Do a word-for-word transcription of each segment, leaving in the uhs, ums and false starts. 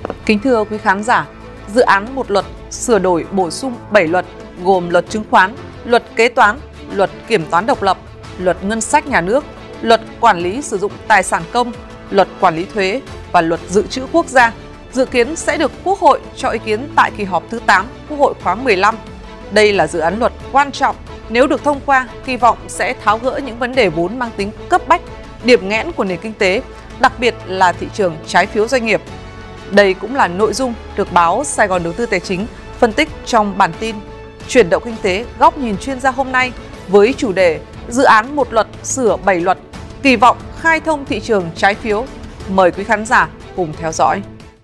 Kính thưa quý khán giả, dự án một luật sửa đổi bổ sung bảy luật gồm luật chứng khoán, luật kế toán, luật kiểm toán độc lập, luật ngân sách nhà nước, luật quản lý sử dụng tài sản công, luật quản lý thuế và luật dự trữ quốc gia dự kiến sẽ được Quốc hội cho ý kiến tại kỳ họp thứ tám Quốc hội khóa mười lăm. Đây là dự án luật quan trọng, nếu được thông qua, kỳ vọng sẽ tháo gỡ những vấn đề vốn mang tính cấp bách, điểm nghẽn của nền kinh tế, đặc biệt là thị trường trái phiếu doanh nghiệp. Đây cũng là nội dung được báo Sài Gòn Đầu tư Tài chính phân tích trong bản tin Chuyển động kinh tế góc nhìn chuyên gia hôm nay với chủ đề dự án một luật sửa bảy luật, kỳ vọng khai thông thị trường trái phiếu. Mời quý khán giả cùng theo dõi.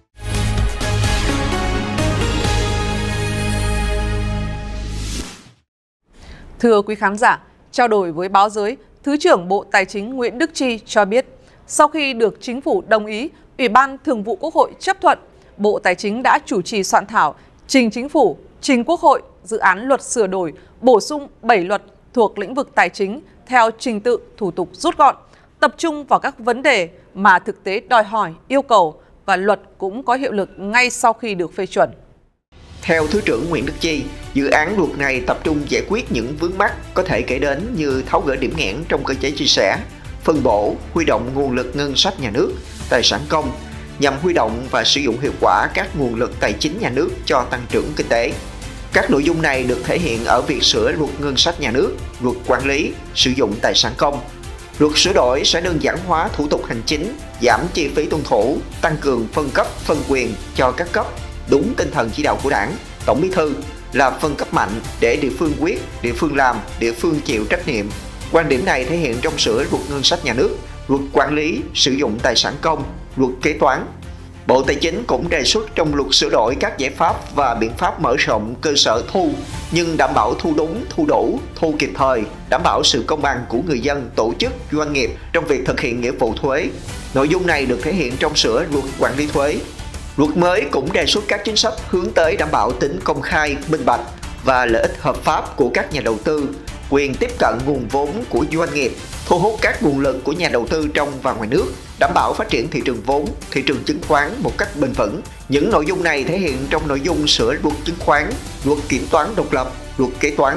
Thưa quý khán giả, trao đổi với báo giới, Thứ trưởng Bộ Tài chính Nguyễn Đức Chi cho biết, sau khi được Chính phủ đồng ý, Ủy ban Thường vụ Quốc hội chấp thuận, Bộ Tài chính đã chủ trì soạn thảo, trình Chính phủ, trình Quốc hội dự án luật sửa đổi, bổ sung bảy luật thuộc lĩnh vực tài chính theo trình tự thủ tục rút gọn, tập trung vào các vấn đề mà thực tế đòi hỏi, yêu cầu và luật cũng có hiệu lực ngay sau khi được phê chuẩn. Theo Thứ trưởng Nguyễn Đức Chi, dự án luật này tập trung giải quyết những vướng mắc có thể kể đến như tháo gỡ điểm nghẽn trong cơ chế chia sẻ, phân bổ, huy động nguồn lực ngân sách nhà nước, tài sản công, nhằm huy động và sử dụng hiệu quả các nguồn lực tài chính nhà nước cho tăng trưởng kinh tế. Các nội dung này được thể hiện ở việc sửa luật ngân sách nhà nước, luật quản lý, sử dụng tài sản công. Luật sửa đổi sẽ đơn giản hóa thủ tục hành chính, giảm chi phí tuân thủ, tăng cường phân cấp, phân quyền cho các cấp, đúng tinh thần chỉ đạo của Đảng, Tổng Bí thư là phân cấp mạnh để địa phương quyết, địa phương làm, địa phương chịu trách nhiệm. Quan điểm này thể hiện trong sửa luật ngân sách nhà nước, luật quản lý, sử dụng tài sản công, luật kế toán. Bộ Tài chính cũng đề xuất trong luật sửa đổi các giải pháp và biện pháp mở rộng cơ sở thu, nhưng đảm bảo thu đúng, thu đủ, thu kịp thời, đảm bảo sự công bằng của người dân, tổ chức, doanh nghiệp trong việc thực hiện nghĩa vụ thuế. Nội dung này được thể hiện trong sửa luật quản lý thuế. Luật mới cũng đề xuất các chính sách hướng tới đảm bảo tính công khai, minh bạch và lợi ích hợp pháp của các nhà đầu tư, quyền tiếp cận nguồn vốn của doanh nghiệp, thu hút các nguồn lực của nhà đầu tư trong và ngoài nước, đảm bảo phát triển thị trường vốn, thị trường chứng khoán một cách bền vững. Những nội dung này thể hiện trong nội dung sửa luật chứng khoán, luật kiểm toán độc lập, luật kế toán.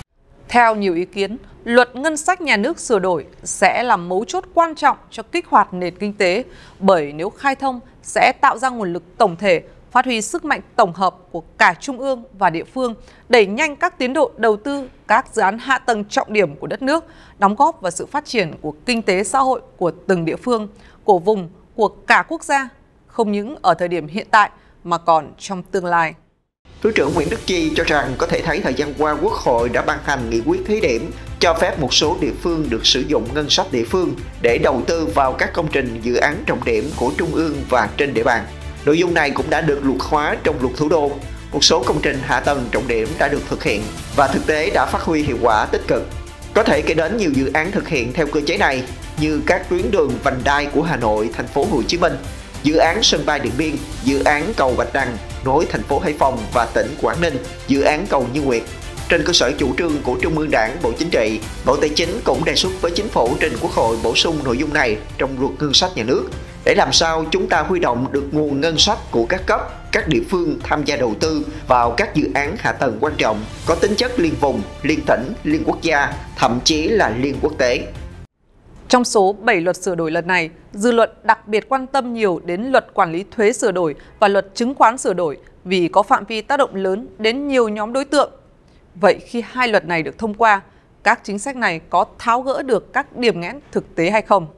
Theo nhiều ý kiến, luật ngân sách nhà nước sửa đổi sẽ là mấu chốt quan trọng cho kích hoạt nền kinh tế, bởi nếu khai thông sẽ tạo ra nguồn lực tổng thể, phát huy sức mạnh tổng hợp của cả trung ương và địa phương, đẩy nhanh các tiến độ đầu tư các dự án hạ tầng trọng điểm của đất nước, đóng góp vào sự phát triển của kinh tế xã hội của từng địa phương, của vùng, của cả quốc gia, không những ở thời điểm hiện tại mà còn trong tương lai. Thứ trưởng Nguyễn Đức Chi cho rằng có thể thấy thời gian qua Quốc hội đã ban hành nghị quyết thí điểm cho phép một số địa phương được sử dụng ngân sách địa phương để đầu tư vào các công trình dự án trọng điểm của trung ương và trên địa bàn. Nội dung này cũng đã được luật hóa trong luật thủ đô. Một số công trình hạ tầng trọng điểm đã được thực hiện và thực tế đã phát huy hiệu quả tích cực. Có thể kể đến nhiều dự án thực hiện theo cơ chế này như các tuyến đường vành đai của Hà Nội, thành phố Hồ Chí Minh, dự án sân bay Điện Biên, dự án cầu Bạch Đằng nối thành phố Hải Phòng và tỉnh Quảng Ninh, dự án cầu Như Nguyệt. Trên cơ sở chủ trương của Trung ương Đảng, Bộ Chính trị, Bộ Tài chính cũng đề xuất với Chính phủ trình Quốc hội bổ sung nội dung này trong luật ngân sách nhà nước để làm sao chúng ta huy động được nguồn ngân sách của các cấp, các địa phương tham gia đầu tư vào các dự án hạ tầng quan trọng có tính chất liên vùng, liên tỉnh, liên quốc gia, thậm chí là liên quốc tế. Trong số bảy luật sửa đổi lần này, dư luận đặc biệt quan tâm nhiều đến luật quản lý thuế sửa đổi và luật chứng khoán sửa đổi vì có phạm vi tác động lớn đến nhiều nhóm đối tượng. Vậy khi hai luật này được thông qua, các chính sách này có tháo gỡ được các điểm nghẽn thực tế hay không?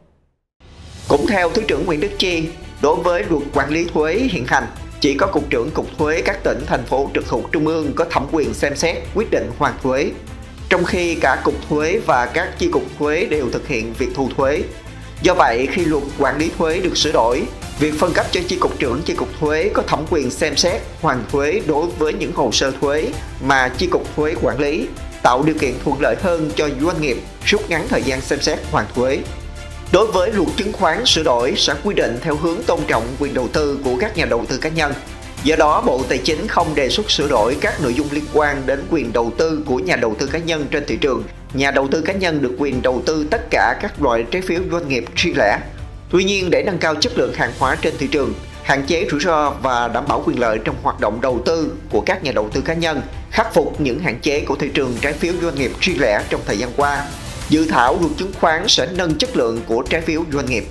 Cũng theo Thứ trưởng Nguyễn Đức Chi, đối với luật quản lý thuế hiện hành, chỉ có Cục trưởng Cục Thuế các tỉnh, thành phố trực thuộc Trung ương có thẩm quyền xem xét quyết định hoàn thuế, trong khi cả Cục Thuế và các chi cục thuế đều thực hiện việc thu thuế. Do vậy, khi luật quản lý thuế được sửa đổi, việc phân cấp cho chi cục trưởng chi cục thuế có thẩm quyền xem xét hoàn thuế đối với những hồ sơ thuế mà chi cục thuế quản lý, tạo điều kiện thuận lợi hơn cho doanh nghiệp, rút ngắn thời gian xem xét hoàn thuế. Đối với luật chứng khoán sửa đổi sẽ quy định theo hướng tôn trọng quyền đầu tư của các nhà đầu tư cá nhân. Do đó, Bộ Tài chính không đề xuất sửa đổi các nội dung liên quan đến quyền đầu tư của nhà đầu tư cá nhân trên thị trường. Nhà đầu tư cá nhân được quyền đầu tư tất cả các loại trái phiếu doanh nghiệp riêng lẻ. Tuy nhiên, để nâng cao chất lượng hàng hóa trên thị trường, hạn chế rủi ro và đảm bảo quyền lợi trong hoạt động đầu tư của các nhà đầu tư cá nhân, khắc phục những hạn chế của thị trường trái phiếu doanh nghiệp riêng lẻ trong thời gian qua. Dự thảo luật chứng khoán sẽ nâng chất lượng của trái phiếu doanh nghiệp.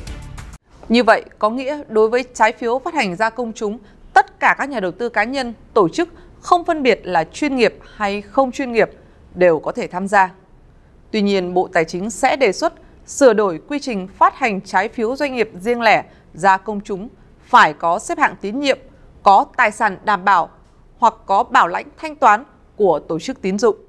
Như vậy có nghĩa đối với trái phiếu phát hành ra công chúng, tất cả các nhà đầu tư cá nhân, tổ chức không phân biệt là chuyên nghiệp hay không chuyên nghiệp đều có thể tham gia. Tuy nhiên, Bộ Tài chính sẽ đề xuất sửa đổi quy trình phát hành trái phiếu doanh nghiệp riêng lẻ ra công chúng phải có xếp hạng tín nhiệm, có tài sản đảm bảo hoặc có bảo lãnh thanh toán của tổ chức tín dụng.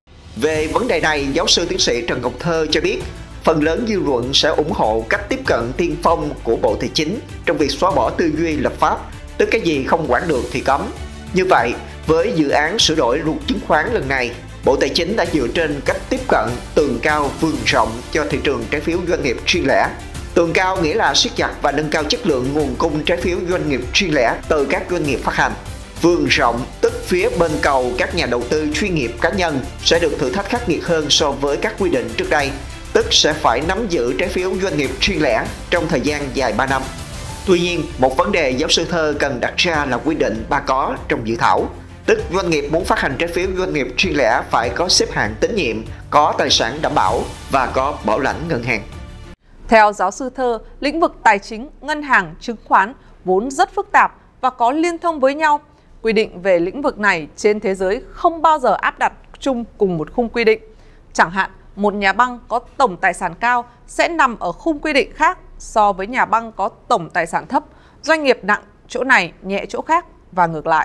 Về vấn đề này, giáo sư tiến sĩ Trần Ngọc Thơ cho biết, phần lớn dư luận sẽ ủng hộ cách tiếp cận tiên phong của Bộ Tài chính trong việc xóa bỏ tư duy lập pháp, tức cái gì không quản được thì cấm. Như vậy, với dự án sửa đổi luật chứng khoán lần này, Bộ Tài chính đã dựa trên cách tiếp cận tường cao vươn rộng cho thị trường trái phiếu doanh nghiệp riêng lẻ. Tường cao nghĩa là siết chặt và nâng cao chất lượng nguồn cung trái phiếu doanh nghiệp riêng lẻ từ các doanh nghiệp phát hành. Vươn rộng tức phía bên cầu các nhà đầu tư chuyên nghiệp cá nhân sẽ được thử thách khắc nghiệt hơn so với các quy định trước đây, tức sẽ phải nắm giữ trái phiếu doanh nghiệp riêng lẻ trong thời gian dài ba năm. Tuy nhiên, một vấn đề giáo sư Thơ cần đặt ra là quy định ba có trong dự thảo, tức doanh nghiệp muốn phát hành trái phiếu doanh nghiệp riêng lẻ phải có xếp hạng tín nhiệm, có tài sản đảm bảo và có bảo lãnh ngân hàng. Theo giáo sư Thơ, lĩnh vực tài chính, ngân hàng, chứng khoán vốn rất phức tạp và có liên thông với nhau. Quy định về lĩnh vực này trên thế giới không bao giờ áp đặt chung cùng một khung quy định. Chẳng hạn, một nhà băng có tổng tài sản cao sẽ nằm ở khung quy định khác so với nhà băng có tổng tài sản thấp, doanh nghiệp nặng chỗ này, nhẹ chỗ khác và ngược lại.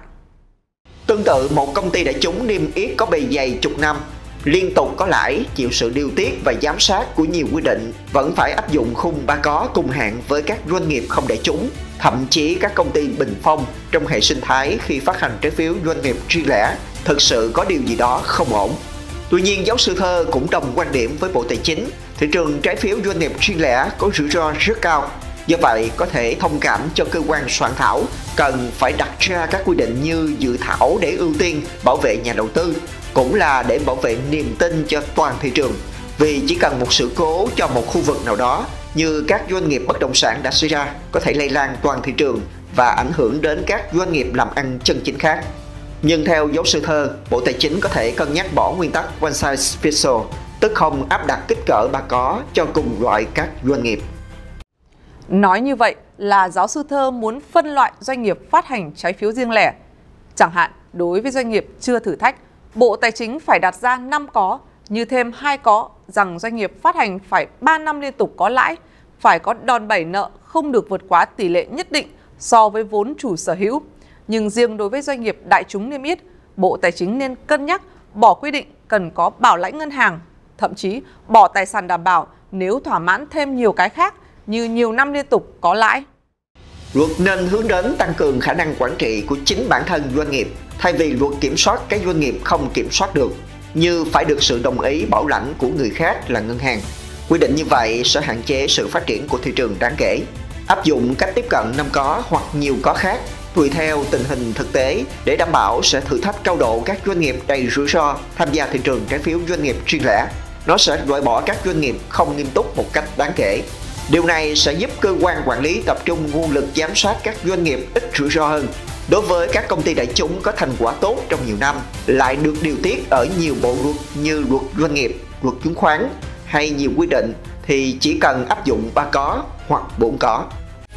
Tương tự, một công ty đại chúng niêm yết có bề dày chục năm, liên tục có lãi, chịu sự điều tiết và giám sát của nhiều quy định, vẫn phải áp dụng khung ba có cùng hạng với các doanh nghiệp không đại chúng, thậm chí các công ty bình phong trong hệ sinh thái khi phát hành trái phiếu doanh nghiệp riêng lẻ, thực sự có điều gì đó không ổn. Tuy nhiên, giáo sư Thơ cũng đồng quan điểm với Bộ Tài chính, thị trường trái phiếu doanh nghiệp riêng lẻ có rủi ro rất cao. Do vậy, có thể thông cảm cho cơ quan soạn thảo cần phải đặt ra các quy định như dự thảo để ưu tiên bảo vệ nhà đầu tư, cũng là để bảo vệ niềm tin cho toàn thị trường. Vì chỉ cần một sự cố cho một khu vực nào đó, như các doanh nghiệp bất động sản đã xảy ra, có thể lây lan toàn thị trường và ảnh hưởng đến các doanh nghiệp làm ăn chân chính khác. Nhưng theo giáo sư Thơ, Bộ Tài chính có thể cân nhắc bỏ nguyên tắc one size fits all, tức không áp đặt kích cỡ ba có cho cùng loại các doanh nghiệp. Nói như vậy là giáo sư Thơ muốn phân loại doanh nghiệp phát hành trái phiếu riêng lẻ. Chẳng hạn, đối với doanh nghiệp chưa thử thách, Bộ Tài chính phải đặt ra năm có, như thêm hai có rằng doanh nghiệp phát hành phải ba năm liên tục có lãi, phải có đòn bẩy nợ không được vượt quá tỷ lệ nhất định so với vốn chủ sở hữu. Nhưng riêng đối với doanh nghiệp đại chúng niêm yết, Bộ Tài chính nên cân nhắc bỏ quy định cần có bảo lãnh ngân hàng, thậm chí bỏ tài sản đảm bảo nếu thỏa mãn thêm nhiều cái khác như nhiều năm liên tục có lãi. Luật nên hướng đến tăng cường khả năng quản trị của chính bản thân doanh nghiệp, thay vì luật kiểm soát cái doanh nghiệp không kiểm soát được, như phải được sự đồng ý bảo lãnh của người khác là ngân hàng. Quy định như vậy sẽ hạn chế sự phát triển của thị trường đáng kể. Áp dụng cách tiếp cận năm có hoặc nhiều có khác, tùy theo tình hình thực tế để đảm bảo sẽ thử thách cao độ các doanh nghiệp đầy rủi ro tham gia thị trường trái phiếu doanh nghiệp riêng lẻ. Nó sẽ loại bỏ các doanh nghiệp không nghiêm túc một cách đáng kể. Điều này sẽ giúp cơ quan quản lý tập trung nguồn lực giám sát các doanh nghiệp ít rủi ro hơn. Đối với các công ty đại chúng có thành quả tốt trong nhiều năm, lại được điều tiết ở nhiều bộ luật như luật doanh nghiệp, luật chứng khoán hay nhiều quy định, thì chỉ cần áp dụng ba có hoặc bốn có.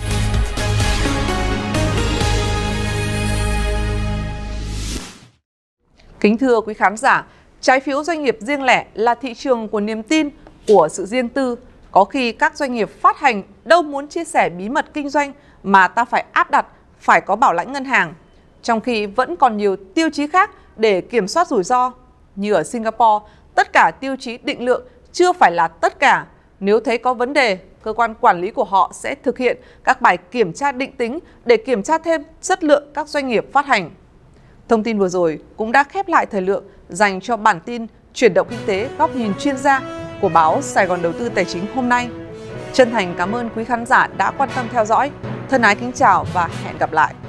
Kính thưa quý khán giả, trái phiếu doanh nghiệp riêng lẻ là thị trường của niềm tin, của sự riêng tư. Có khi các doanh nghiệp phát hành đâu muốn chia sẻ bí mật kinh doanh mà ta phải áp đặt, phải có bảo lãnh ngân hàng. Trong khi vẫn còn nhiều tiêu chí khác để kiểm soát rủi ro. Như ở Singapore, tất cả tiêu chí định lượng chưa phải là tất cả. Nếu thấy có vấn đề, cơ quan quản lý của họ sẽ thực hiện các bài kiểm tra định tính để kiểm tra thêm chất lượng các doanh nghiệp phát hành. Thông tin vừa rồi cũng đã khép lại thời lượng dành cho bản tin Chuyển động Kinh tế góc nhìn chuyên gia của báo Sài Gòn Đầu tư Tài chính hôm nay. Chân thành cảm ơn quý khán giả đã quan tâm theo dõi. Thân ái kính chào và hẹn gặp lại.